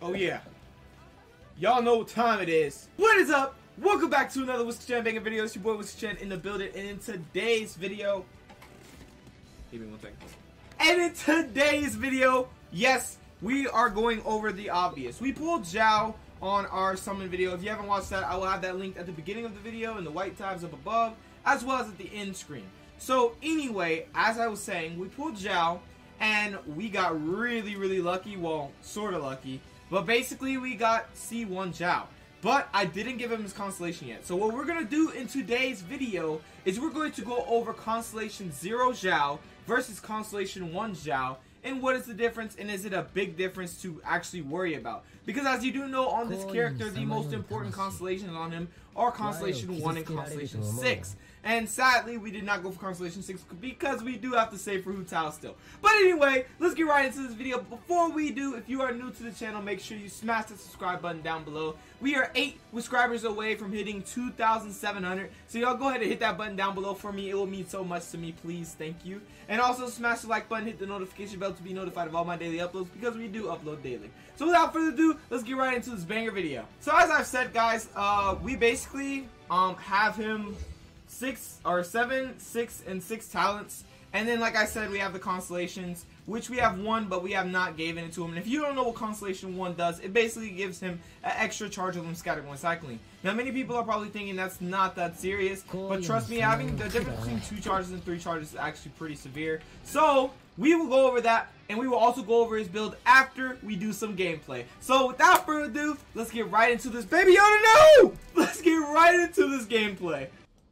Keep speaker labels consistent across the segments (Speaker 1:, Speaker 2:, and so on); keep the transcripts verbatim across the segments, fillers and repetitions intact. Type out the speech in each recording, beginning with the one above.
Speaker 1: Oh yeah. Y'all know what time it is. What is up? Welcome back to another WhiskeyChan Banger video. It's your boy WhiskeyChan in the building, and in today's video, give me one second. And in today's video, yes, we are going over the obvious. We pulled Zhao on our summon video. If you haven't watched that, I will have that linked at the beginning of the video in the white tabs up above, as well as at the end screen. So anyway, as I was saying, we pulled Zhao, and we got really, really lucky. Well, sort of lucky. But basically, we got C one Zhao. But I didn't give him his constellation yet. So what we're going to do in today's video is we're going to go over Constellation zero Zhao versus Constellation one Zhao. And what is the difference, and is it a big difference to actually worry about? Because as you do know, on this character, the most important constellations on him are Constellation one and Constellation six. And sadly, we did not go for Constellation six because we do have to save for Hu Tao still. But anyway, let's get right into this video. Before we do, if you are new to the channel, make sure you smash the subscribe button down below. We are eight subscribers away from hitting two thousand seven hundred. So y'all go ahead and hit that button down below for me. It will mean so much to me, please. Thank you. And also smash the like button, hit the notification bell to be notified of all my daily uploads because we do upload daily. So without further ado, let's get right into this banger video. So as I've said, guys, uh, we basically um, have him six or seven, six, and six talents. And then, like I said, we have the constellations, which we have one, but we have not given it to him. And if you don't know what Constellation one does, it basically gives him an extra charge of Limb Scattering when cycling. Now, many people are probably thinking that's not that serious, but trust me, having the difference between two charges and three charges is actually pretty severe. So, we will go over that, and we will also go over his build after we do some gameplay. So, without further ado, let's get right into this. Baby Yoda, no! Let's get right into this gameplay.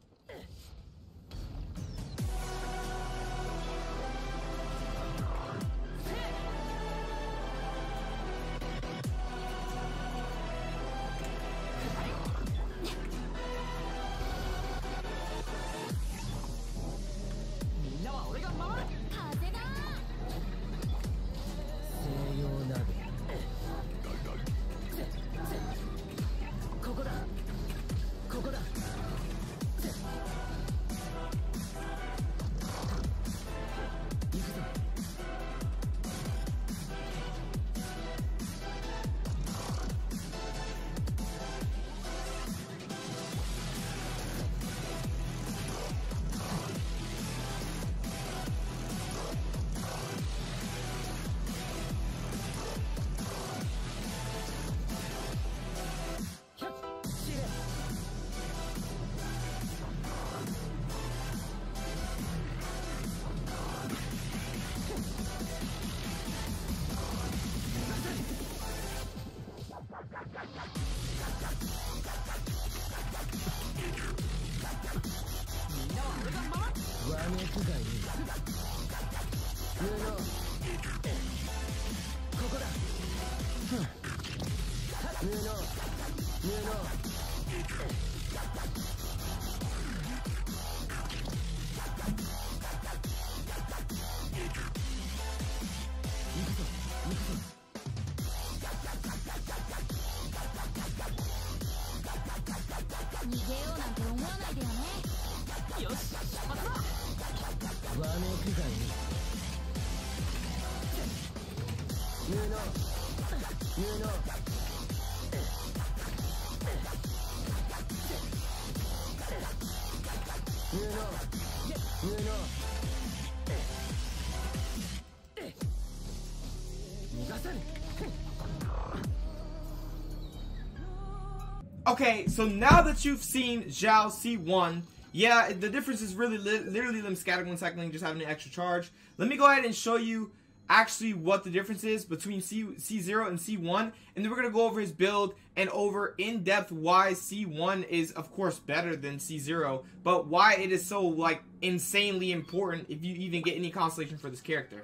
Speaker 1: Okay, so now that you've seen Zhao C one, yeah, the difference is really li literally Limb Scattering when cycling, just having an extra charge. Let me go ahead and show you actually what the difference is between C C0 and C one, and then we're going to go over his build and over in depth why C one is of course better than C zero, but why it is so like insanely important if you even get any constellation for this character.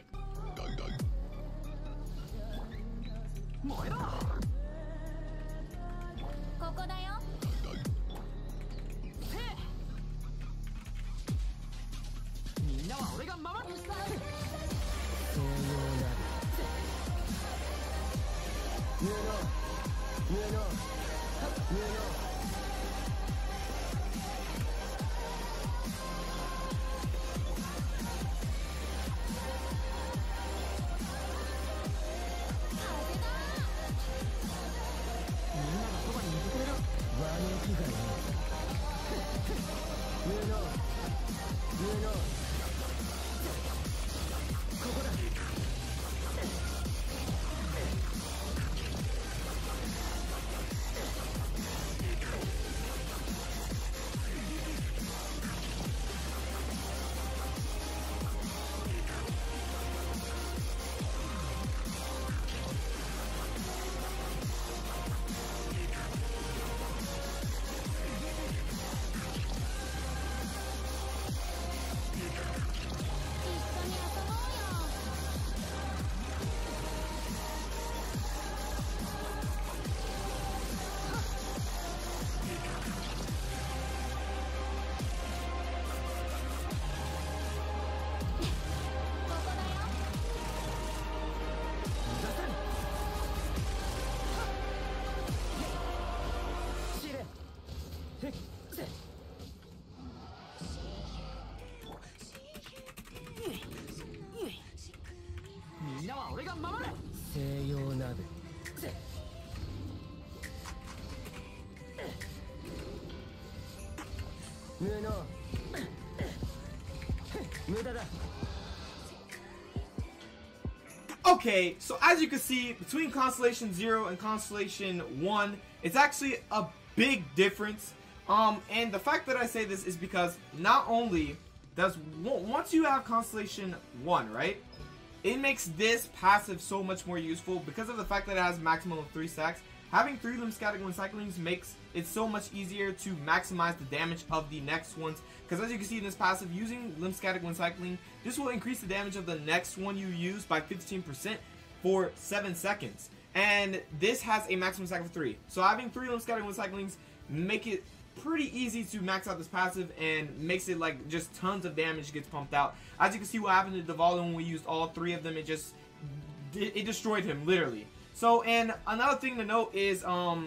Speaker 1: Okay, so as you can see, between Constellation zero and Constellation one, it's actually a big difference. Um, and the fact that I say this is because not only does, once you have Constellation one, right, it makes this passive so much more useful because of the fact that it has a maximum of three stacks. Having three Lymphatic Recyclings makes it so much easier to maximize the damage of the next ones. Because as you can see in this passive, using Lymphatic Recycling, this will increase the damage of the next one you use by fifteen percent for seven seconds. And this has a maximum stack of three. So having three Lymphatic Recyclings make it pretty easy to max out this passive and makes it like just tons of damage gets pumped out. As you can see what happened to Duvall when we used all three of them, it just, it, it destroyed him, literally. So, and another thing to note is, um,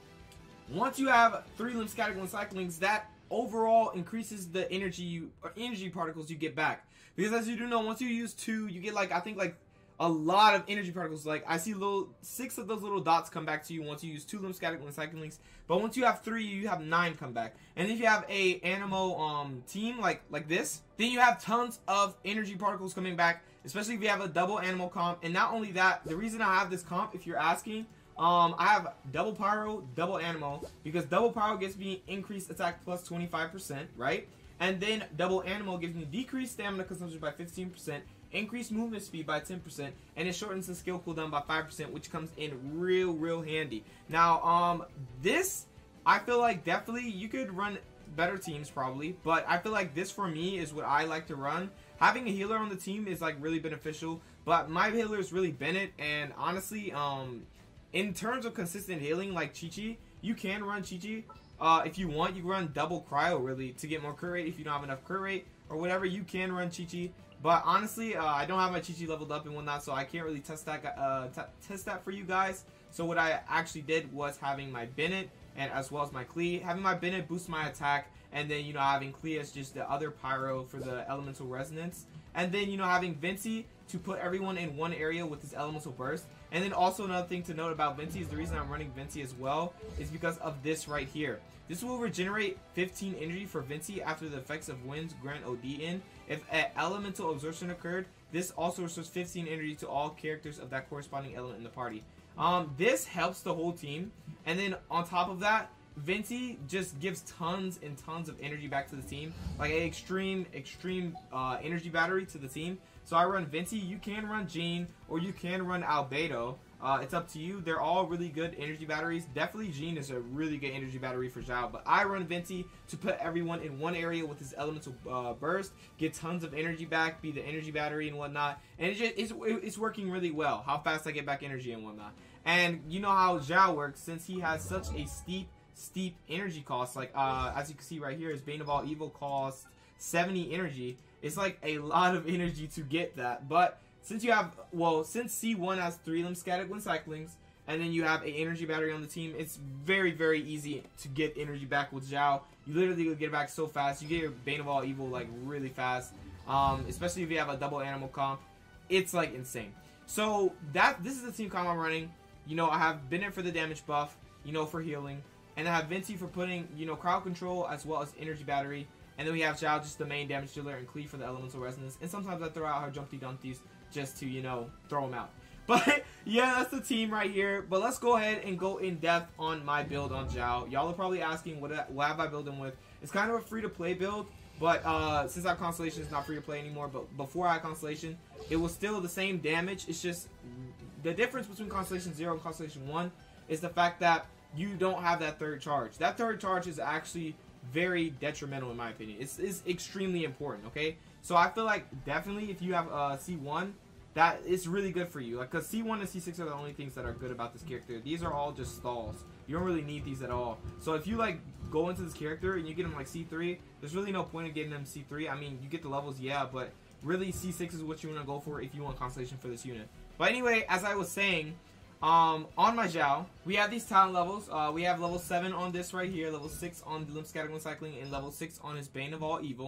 Speaker 1: once you have three Lymphatic Recyclings, that overall increases the energy you, or energy particles you get back. Because as you do know, once you use two, you get like, I think like a lot of energy particles. Like I see little, six of those little dots come back to you once you use two Lymphatic Recyclings. But once you have three, you have nine come back. And if you have a Anemo um, team like, like this, then you have tons of energy particles coming back. Especially if you have a double animal comp. And not only that, the reason I have this comp, if you're asking, um, I have double pyro, double animal, because double pyro gives me increased attack plus twenty-five percent, right? And then double animal gives me decreased stamina consumption by fifteen percent, increased movement speed by ten percent, and it shortens the skill cooldown by five percent, which comes in real, real handy. Now, um, this, I feel like definitely you could run better teams probably, but I feel like this for me is what I like to run. Having a healer on the team is like really beneficial, but my healer is really Bennett, and honestly, um, in terms of consistent healing like Chi-Chi, you can run Chi-Chi. Uh, if you want, you can run double cryo really to get more crit rate if you don't have enough crit rate or whatever, you can run Chi-Chi. But honestly, uh, I don't have my Chi-Chi leveled up and whatnot, so I can't really test that, uh, test that for you guys. So what I actually did was having my Bennett and as well as my Klee. Having my Bennett boost my attack, and then, you know, having Klee as just the other pyro for the elemental resonance. And then, you know, having Venti to put everyone in one area with his elemental burst. And then also another thing to note about Venti is the reason I'm running Venti as well is because of this right here. This will regenerate fifteen energy for Venti after the effects of winds grant O D in. If an elemental absorption occurred, this also restores fifteen energy to all characters of that corresponding element in the party. Um, this helps the whole team. And then on top of that, Venti just gives tons and tons of energy back to the team, like an extreme, extreme uh, energy battery to the team. So I run Venti. You can run Jean or you can run Albedo. Uh, it's up to you. They're all really good energy batteries. Definitely Jean is a really good energy battery for Zhao, but I run Venti to put everyone in one area with his elemental uh, burst, get tons of energy back, be the energy battery and whatnot, and it just, it's, it's working really well. How fast I get back energy and whatnot. And you know how Zhao works, since he has such a steep steep energy cost, like uh, as you can see right here, his Bane of All Evil costs seventy energy. It's like a lot of energy to get that, but since you have, well, since C one has three Lymphatic Recyclings, and then you have a energy battery on the team, it's very, very easy to get energy back with Zhao. You literally get it back so fast. You get your Bane of All Evil like really fast, um, especially if you have a double animal comp. It's like insane. So that this is the team comp I'm running. You know, I have Bennett for the damage buff, you know, for healing. And I have Venti for putting, you know, crowd control as well as energy battery. And then we have Zhao, just the main damage dealer, and Klee for the elemental resonance. And sometimes I throw out her Jumpty Dumpties just to, you know, throw them out. But yeah, that's the team right here. But let's go ahead and go in depth on my build on Zhao. Y'all are probably asking, what, what have I built him with? It's kind of a free-to-play build. But uh, since I have Constellation, it's not free-to-play anymore. But before I had Constellation, it was still the same damage. It's just the difference between Constellation zero and Constellation one is the fact that you don't have that third charge. That third charge is actually very detrimental in my opinion. It's, it's extremely important, okay? So I feel like definitely if you have uh, C one, that is really good for you. Like, because C one and C six are the only things that are good about this character. These are all just stalls. You don't really need these at all. So if you like go into this character and you get him like C three, there's really no point in getting him C three. I mean, you get the levels, yeah, but really C six is what you want to go for if you want Constellation for this unit. But anyway, as I was saying, Um, on my Zhao, we have these talent levels. Uh, we have level seven on this right here, level six on the Lymphatic Recycling, and level six on his Bane of All Evil.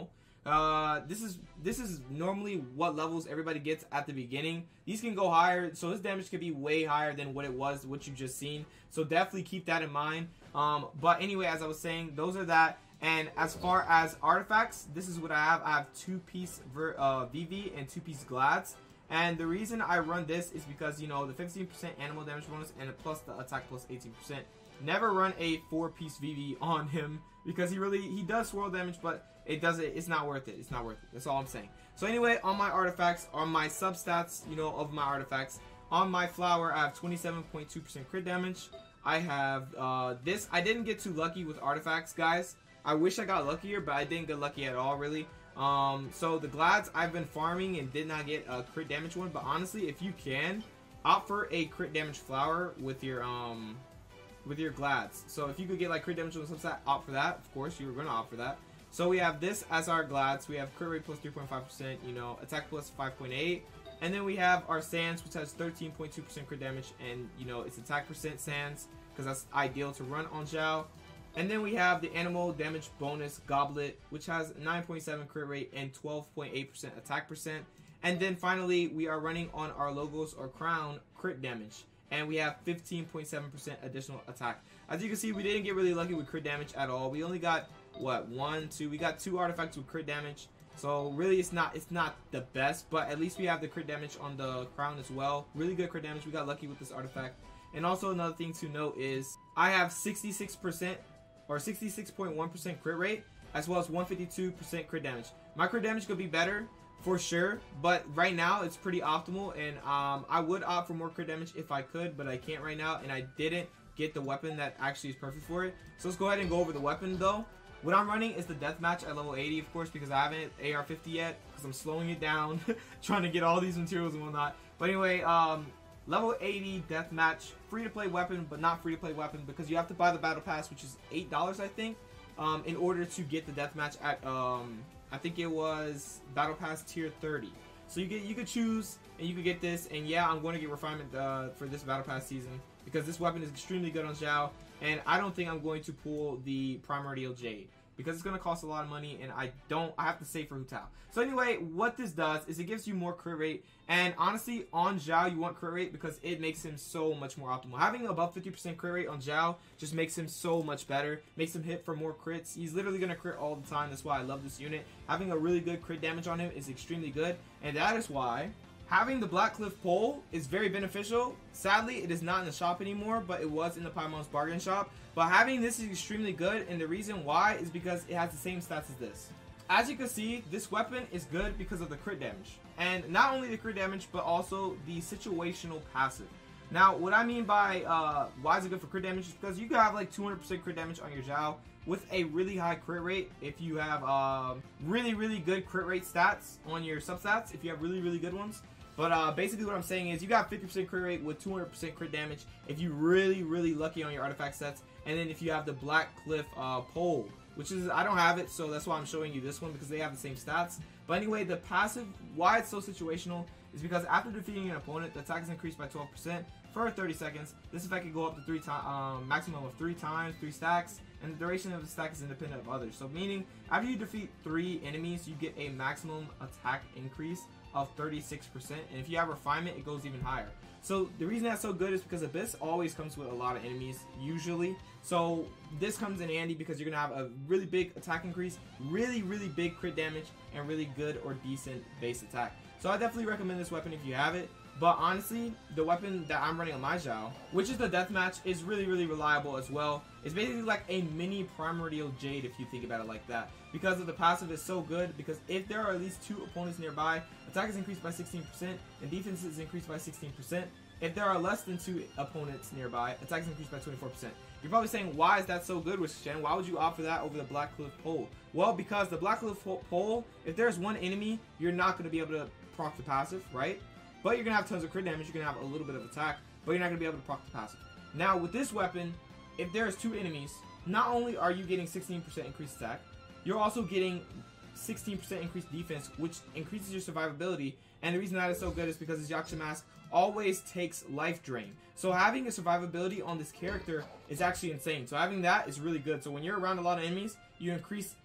Speaker 1: Uh, this is this is normally what levels everybody gets at the beginning. These can go higher, so this damage could be way higher than what it was, what you just seen. So definitely keep that in mind. Um, but anyway, as I was saying, those are that. And as far as artifacts, this is what I have. I have two-piece uh, V V and two-piece Glads. And the reason I run this is because, you know, the fifteen percent animal damage bonus and plus the attack plus eighteen percent. Never run a four-piece V V on him because he really, he does swirl damage, but it doesn't, it's not worth it. It's not worth it. That's all I'm saying. So anyway, on my artifacts, on my substats, you know, of my artifacts, on my flower, I have twenty-seven point two percent crit damage. I have uh, this. I didn't get too lucky with artifacts, guys. I wish I got luckier, but I didn't get lucky at all, really. Um, so the Glads, I've been farming and did not get a crit damage one. But honestly, if you can, opt for a crit damage flower with your um, with your Glads. So if you could get like crit damage on the substat, opt for that. Of course, you were going to opt for that. So we have this as our Glads. We have crit rate plus three point five percent, you know, attack plus five point eight. And then we have our Sands, which has thirteen point two percent crit damage. And, you know, it's attack percent Sands because that's ideal to run on Zhao. And then we have the animal damage bonus Goblet, which has nine point seven crit rate and twelve point eight percent attack percent. And then finally, we are running on our Logos or Crown crit damage. And we have fifteen point seven percent additional attack. As you can see, we didn't get really lucky with crit damage at all. We only got, what, one, two, we got two artifacts with crit damage. So really, it's not it's not the best, but at least we have the crit damage on the Crown as well. Really good crit damage. We got lucky with this artifact. And also another thing to note is I have sixty-six percent or sixty-six point one percent crit rate, as well as one hundred fifty-two percent crit damage. My crit damage could be better for sure, but right now it's pretty optimal, and um, I would opt for more crit damage if I could, but I can't right now, and I didn't get the weapon that actually is perfect for it. So let's go ahead and go over the weapon though. What I'm running is the deathmatch at level eighty, of course, because I haven't A R fifty yet, because I'm slowing it down, trying to get all these materials and whatnot. But anyway, um, level eighty deathmatch, free to play weapon, but not free to play weapon because you have to buy the battle pass, which is eight dollars, I think, um, in order to get the deathmatch at, um, I think it was battle pass tier thirty. So you get you could choose and you could get this, and yeah, I'm going to get refinement uh, for this battle pass season because this weapon is extremely good on Zhao, and I don't think I'm going to pull the Primordial Jade because it's going to cost a lot of money, and I don't, I have to save for Hu Tao. So anyway, what this does is it gives you more crit rate, and honestly, on Zhao, you want crit rate because it makes him so much more optimal. Having above fifty percent crit rate on Zhao just makes him so much better, makes him hit for more crits. He's literally going to crit all the time. That's why I love this unit. Having a really good crit damage on him is extremely good, and that is why having the Black Cliff pole is very beneficial. Sadly, it is not in the shop anymore, but it was in the Paimon's bargain shop. But having this is extremely good, and the reason why is because it has the same stats as this. As you can see, this weapon is good because of the crit damage. And not only the crit damage, but also the situational passive. Now, what I mean by uh, why is it good for crit damage is because you can have like two hundred percent crit damage on your Zhao with a really high crit rate. If you have um, really, really good crit rate stats on your substats, if you have really, really good ones. But uh, basically what I'm saying is you got fifty percent crit rate with two hundred percent crit damage if you really, really lucky on your artifact sets. And then if you have the Black Cliff uh, pole, which is, I don't have it, so that's why I'm showing you this one because they have the same stats. But anyway, the passive, why it's so situational is because after defeating an opponent, the attack is increased by twelve percent for thirty seconds. This effect can go up to three times, um, maximum of three times, three stacks, and the duration of the stack is independent of others. So meaning, after you defeat three enemies, you get a maximum attack increase of thirty-six percent, and if you have refinement, it goes even higher. So the reason that's so good is because Abyss always comes with a lot of enemies, usually. So this comes in handy because you're gonna have a really big attack increase, really, really big crit damage, and really good or decent base attack. So I definitely recommend this weapon if you have it. But honestly, the weapon that I'm running on my Zhao, which is the Deathmatch, is really, really reliable as well. It's basically like a mini Primordial Jade if you think about it like that. Because of the passive is so good, because if there are at least two opponents nearby, attack is increased by sixteen percent, and defense is increased by sixteen percent. If there are less than two opponents nearby, attack is increased by twenty-four percent. You're probably saying, why is that so good, Wishen? Why would you opt for that over the Black Cliff pole? Well, because the Black Cliff pole, if there's one enemy, you're not going to be able to proc the passive, right? But you're going to have tons of crit damage, you're going to have a little bit of attack, but you're not going to be able to proc the passive. Now, with this weapon, if there's two enemies, not only are you getting sixteen percent increased attack, you're also getting sixteen percent increased defense, which increases your survivability. And the reason that is so good is because his Yaksha Mask always takes life drain. So having a survivability on this character is actually insane. So having that is really good. So when you're around a lot of enemies, you increase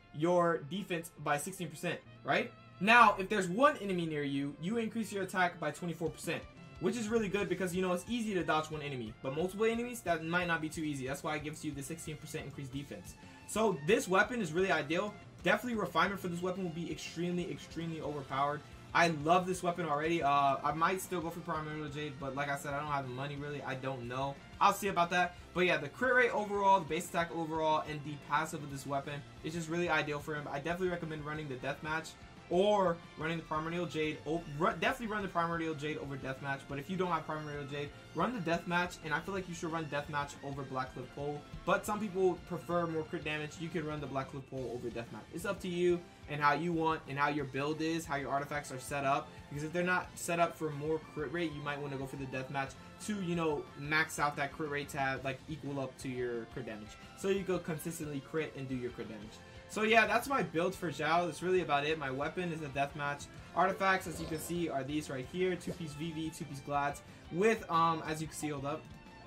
Speaker 1: your defense by sixteen percent, right? Now, if there's one enemy near you, you increase your attack by twenty-four percent, which is really good because, you know, it's easy to dodge one enemy. But multiple enemies, that might not be too easy. That's why it gives you the sixteen percent increased defense. So this weapon is really ideal. Definitely refinement for this weapon will be extremely, extremely overpowered. I love this weapon already. Uh, I might still go for Primordial Jade, but like I said, I don't have the money really. I don't know. I'll see about that. But yeah, the crit rate overall, the base attack overall, and the passive of this weapon is just really ideal for him. I definitely recommend running the Deathmatch or running the Primordial Jade. Oh, definitely run the Primordial Jade over Deathmatch. But if you don't have Primordial Jade, run the Deathmatch, and I feel like you should run Deathmatch over Blackcliff Pole. But some people prefer more crit damage. You can run the Blackcliff Pole over Deathmatch. It's up to you and how you want and how your build is, how your artifacts are set up. Because if they're not set up for more crit rate, you might want to go for the Deathmatch to, you know, max out that crit rate to have, like, equal up to your crit damage. So you go consistently crit and do your crit damage. So yeah, that's my build for Xiao. That's really about it. My weapon is a Deathmatch. Artifacts, as you can see, are these right here. Two-piece V V, two-piece Glads. With, um, as you can see, hold up,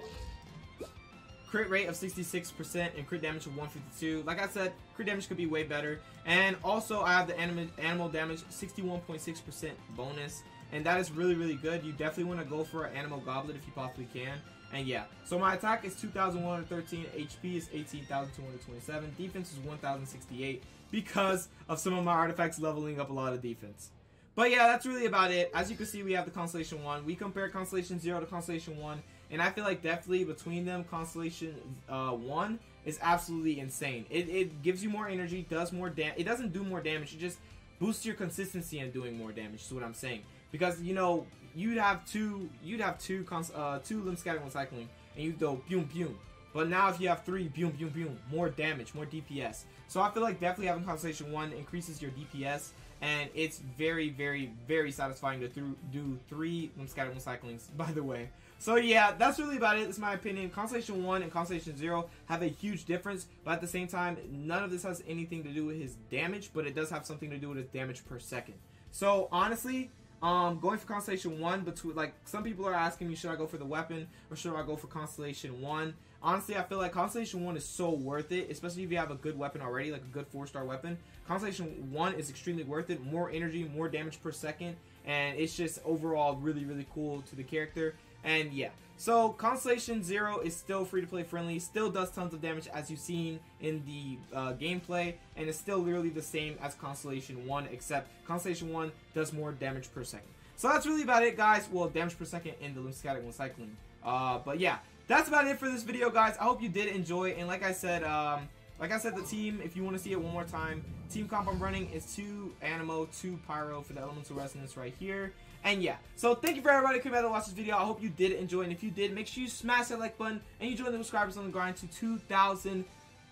Speaker 1: crit rate of sixty-six percent and crit damage of one fifty-two. Like I said, crit damage could be way better. And also, I have the anim animal damage sixty-one point six percent bonus. And that is really, really good. You definitely want to go for an animal goblet if you possibly can. And yeah, so my attack is two thousand one hundred thirteen, H P is eighteen thousand two hundred twenty-seven, defense is one thousand sixty-eight because of some of my artifacts leveling up a lot of defense. But yeah, that's really about it. As you can see, we have the Constellation one. We compare Constellation zero to Constellation one, and I feel like definitely between them, Constellation uh, one is absolutely insane. It, it gives you more energy, does more damage. It doesn't do more damage, it just boosts your consistency in doing more damage, is what I'm saying. Because, you know, you'd have two, you'd have two, uh, two limb scattering and cycling, and you'd go boom, boom. But now if you have three, boom, boom, boom, more damage, more D P S. So I feel like definitely having Constellation one increases your D P S, and it's very, very, very satisfying to th do three limb scattering and cyclings, by the way. So yeah, that's really about it. That's my opinion. Constellation one and Constellation zero have a huge difference, but at the same time, none of this has anything to do with his damage, but it does have something to do with his damage per second. So honestly, Um, going for Constellation one, between, like, some people are asking me, should I go for the weapon or should I go for Constellation one? Honestly, I feel like Constellation one is so worth it, especially if you have a good weapon already, like a good four star weapon. Constellation one is extremely worth it. More energy, more damage per second, and it's just overall really, really cool to the character. And yeah, so Constellation zero is still free to play friendly, still does tons of damage as you've seen in the uh, gameplay, and it's still literally the same as Constellation one, except Constellation one does more damage per second. So that's really about it, guys. Well, damage per second in the limb scattering and cycling. Uh, but yeah, that's about it for this video, guys. I hope you did enjoy, and like I said, um, like I said, the team, if you want to see it one more time, team comp I'm running is two Animo, two Pyro for the Elemental Resonance right here. And yeah, so thank you for everybody who came out to watch this video. I hope you did enjoy, and if you did, make sure you smash that like button and you join the subscribers on the grind to two thousand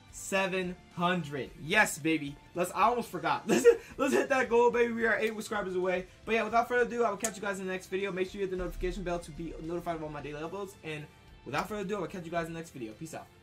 Speaker 1: seven hundred. Yes, baby. Let's. I almost forgot. Let's let's hit that goal, baby. We are eight subscribers away. But yeah, without further ado, I will catch you guys in the next video. Make sure you hit the notification bell to be notified of all my daily uploads. And without further ado, I will catch you guys in the next video. Peace out.